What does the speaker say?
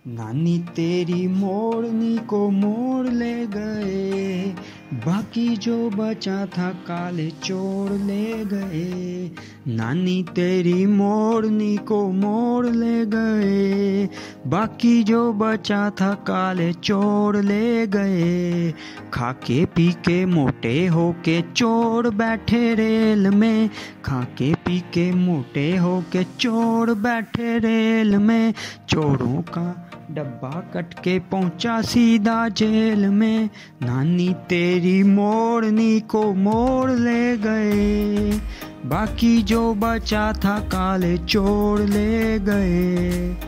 नानी तेरी मोरनी को मोड़ ले गए, बाकी जो बचा था काले चोर ले गए। नानी तेरी मोरनी को मोड़ ले गए, बाकी जो बचा था काले चोर ले गए। खाके पी के मोटे होके चोर बैठे रेल में, खाके पी के मोटे होके चोर बैठे रेल में। चोरों का डब्बा कट के पहुंचा सीधा जेल में। नानी तेरी मोरनी को मोड़ ले गए, बाकी जो बचा था काले चोर ले गए।